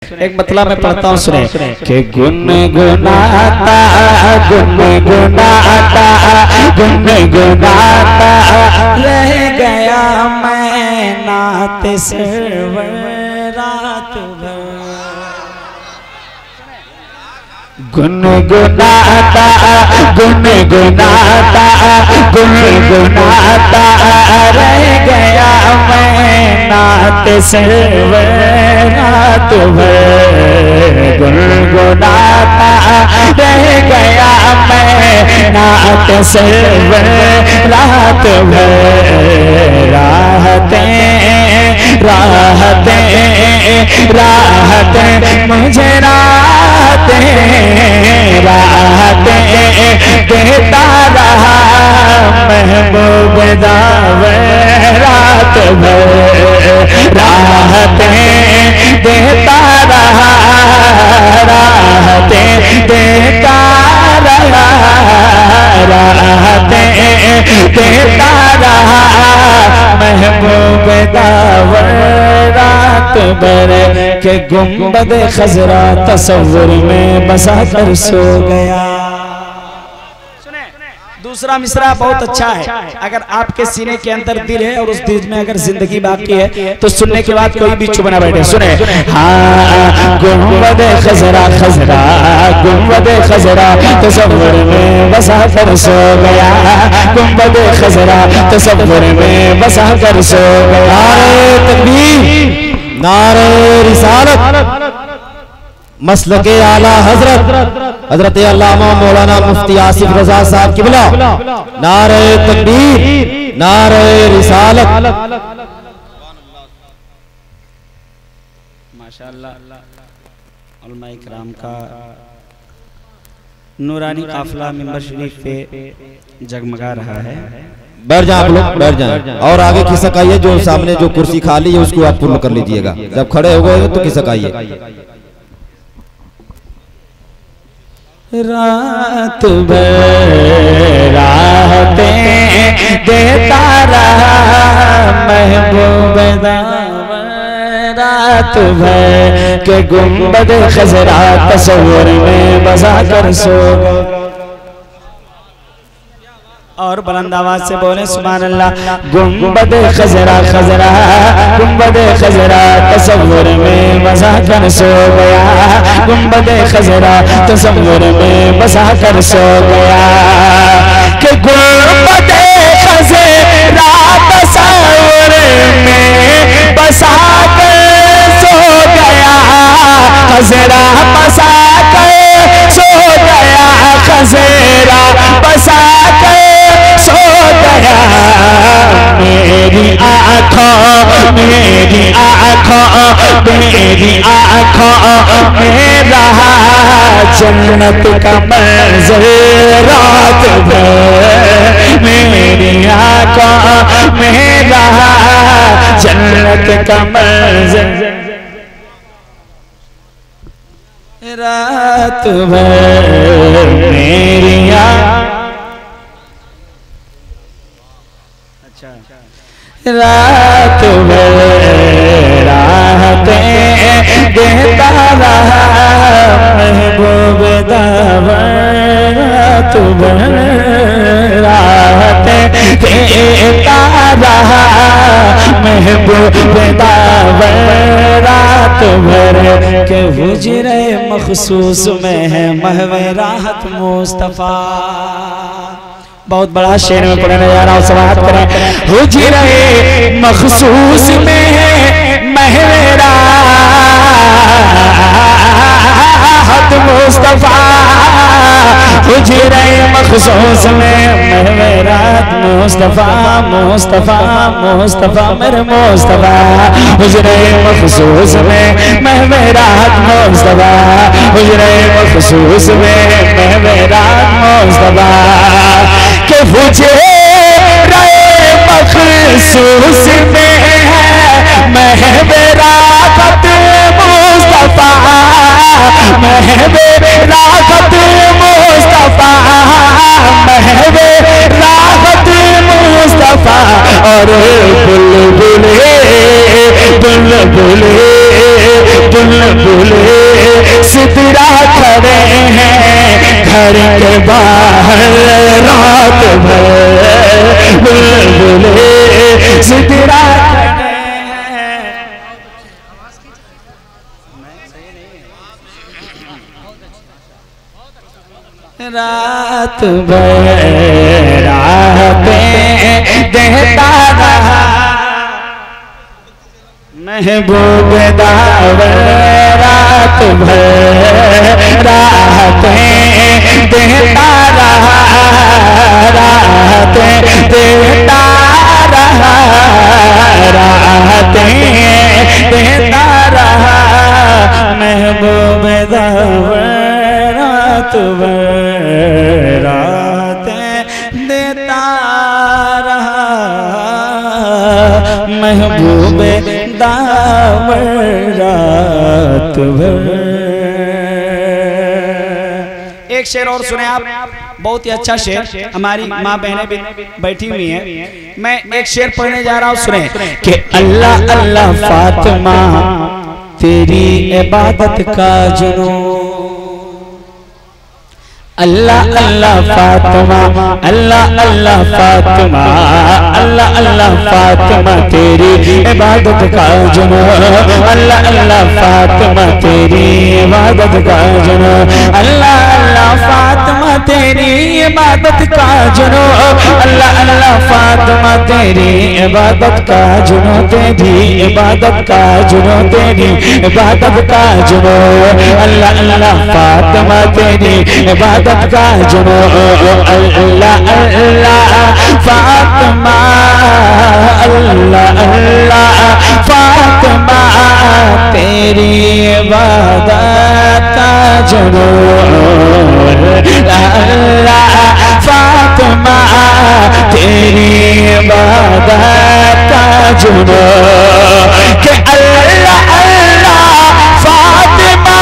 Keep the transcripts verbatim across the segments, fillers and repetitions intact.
एक मतलब मैं पढ़ता हूँ, सुने कि गुनगुनाता गुनगुनाता गुनगुनाता रह गया मैं नात सरवर रात भर। गुनगुनाता गुनगुनाता गुनगुनाता रह गया मैं नात सरवर रात भर। गुनगुनाता रह गया मैं नात सरवर रात भर। राहतें राहतें राहतें मुझे राहतें राहतें देता रहा महबूब दावर रात भर। राहतें देता रहा राहतें देता रहा राहतें देता रहा महबूब दावर रात भर। के गुंबद खजरा तस्वुर में बसा कर सो गया। सुने दूसरा मिसरा बहुत अच्छा है। अगर आपके सीने के अंदर दिल है और उस दिल में अगर जिंदगी बाकी है तो सुनने के बाद कोई भी चुप ना बैठे। सुने हाँ गुंबद खजरा खजरा गुंबद खजरा तस्वुर में बसा कर सो गया। गुंबद खजरा तस्वुर में बसा कर सो गया। तकबीर नारे रिसालत मसलके आला हजरत हजरत अल्लामा मौलाना मुफ्ती आसिफ रजा साहब किबला। नारे तकबीर नारे रिसालत। माशाअल्लाह उलमा इकराम का नूरानी काफिला मिंबर शरीफ पे जगमगा रहा है। बैठ जाए आप लोग, बैठ जाए और आगे खिसक आइए। जो सामने जो कुर्सी खाली है उसको आप पूर्ण कर लीजिएगा। जब खड़े हो गए तो खिसक आइए। रात भर राहतें देता रहा महबूब दावर रात भर। के गुंबद खजरा तस्वुर में बसा कर सो गया। और बुलंद आवाज से बोले सुभान अल्लाह। गुंबद खजरा खजरा गुंबद खजरा तस्वुर में बसा कर सो गया। गुंबद खजरा तस्वुर में बसा कर सो गया। कि गुंबद खजरा तस्वुर में बसा कर सो गया। खजरा बसा कर सो गया। खजरा बसा कर सो गया। मेरी आँखों मेरी आँखों मेरी आँखों में रहा जन्नत का मंज़र रात भर। मेरी आँखों में रहा जन्नत का मंज़र रात भर। मेरी रात भर राहतें देता रहा महबूब दावर रात भर। राहतें देता रहा महबूब दावर रात भर। के हुजरे मखसूस में है महवे राहत मुस्तफा। बहुत बड़ा शेर में पढ़ने जा रहा हूँ, समाअत करें। हुजरे मखसूस में है महवे राहत मुस्तफा। हुजरे मखसूस में महवे राहत मुस्तफा। मुस्तफा मुस्तफा मेरे मुस्तफा। हुजरे मखसूस में महवे राहत मुस्तफा। हुजरे मखसूस में महवे राहत मुस्तफा। के हुजरे मखसूस में है महवे राहत मुस्तफा। महवे राहत मुस्तफा। महवे राहत मुस्तफा। और बुलबुले बुलबुले बुलबुले बुलबुले सिदरा खड़े हैं घर के बाहर रात भर बुलबुले सिदरा खड़े हैं। रात भर रातें देता रहा महबूब दावर रात भर रातें देता रहा रातें देता रहा रातें देता रहा महबूब दावर रात भर रातें देता रहा महबूब दावर रात भर। एक शेर और सुने आप, बहुत ही अच्छा शेर, हमारी माँ बहनें भी बैठी हुई हैं। मैं एक शेर पढ़ने जा रहा हूँ, सुने कि अल्लाह अल्लाह फातिमा तेरी इबादत का जुनून, अल्लाह अल्लाह फातिमा अल्लाह अल्लाह फातिमा अल्लाह अल्लाह फातिमा तेरी इबादत का जुनून, अल्लाह अल्लाह फातिमा तेरी इबादत का जुनून, अल्लाह अल्लाह फातिमा तेरी इबादत का जुनून, अल्लाह अल्लाह फातिमा तेरी इबादत का जुनून, तेरी इबादत का जुनून, तेरी इबादत का जुनून, अल्लाह अल्लाह फातिमा तेरी इबादत का जुनून, अल्लाह अल्लाह फातिमा अल्लाह अल्लाह फातिमा तेरी इबादत का जुनून, अल्लाह फातिमा तेरी इबादत का जुनून, कि अल्लाह अल्लाह फातिमा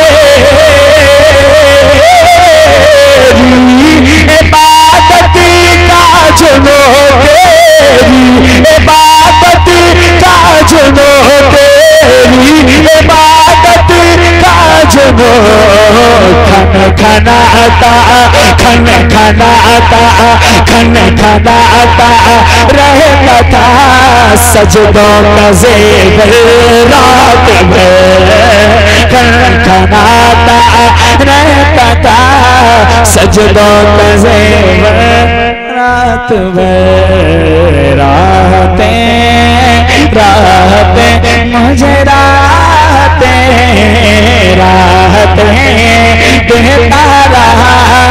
इबादत का जुनून, तेरी इबादत का जुनून, तेरी इबादत का जुनून, खन खनाता खन खनाता खन खनाता रहता था सजदों का ज़ेवर रात भर, खन खनाता रहता था सजदों का ज़ेवर रात भर, रातें रातें मुझे रातें रातें देता रहा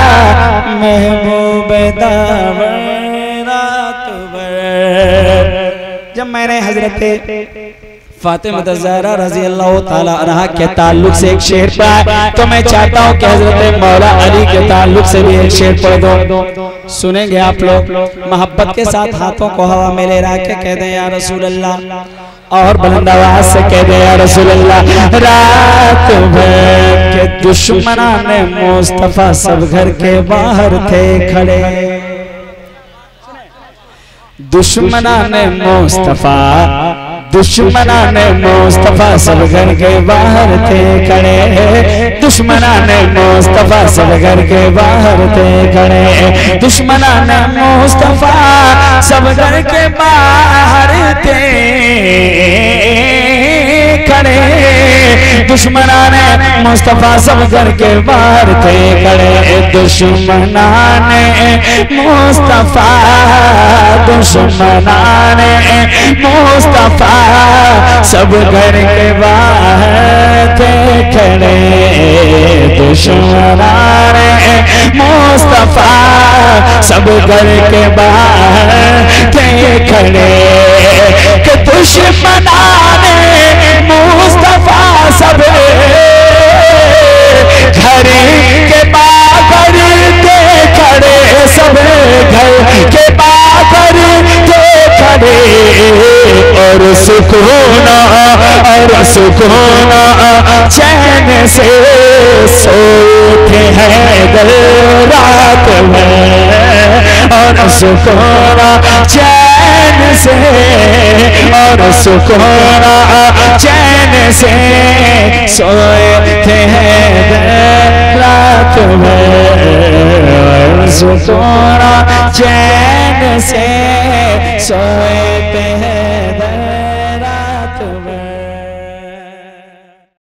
महबूब दावर रात भर। जब मैंने हजरत फातिमा ज़हरा रज़ी अल्लाह ताला अन्हा के ताल्लुक से एक शेर पढ़ा, तो मैं चाहता हूँ कि हजरत मौला अली के ताल्लुक से भी एक शेर पढ़ दो। सुनेंगे आप लोग, मोहब्बत के साथ हाथों को हवा में ले रहा के कह दें या रसूल अल्लाह, और बुलंद आवाज से कह दे या रसूल अल्लाह। रात भर के दुश्मनाने मुस्तफा सब घर के बाहर थे खड़े, दुश्मनाने मुस्तफा दुश्मनाने मुस्तफा सब घर के बाहर थे खड़े, दुश्मनाने मुस्तफा सब घर के बाहर थे खड़े, दुश्मनाने मुस्तफा सब घर के बाहर थे खड़े, दुश्मनाने मुस्तफा सब घर के बाहर थे खड़े, दुश्मनाने मुस्तफा दुश्मनाने मुस्तफा सब घर के बाहर थे खड़े, दुश्मनाने मुस्तफा सब घर के बाहर थे खड़े, कि दुश्मनाने मुस्तफा सब घर के बाहर थे खड़े, सब घर के बाहर थे खड़े, और सुकून और सुकून चैन से सोते हैं दिल रात में, और सुकून चैन से और सुकून चैन से सोते हैं रात भर, सुकून चैन से सोते हैं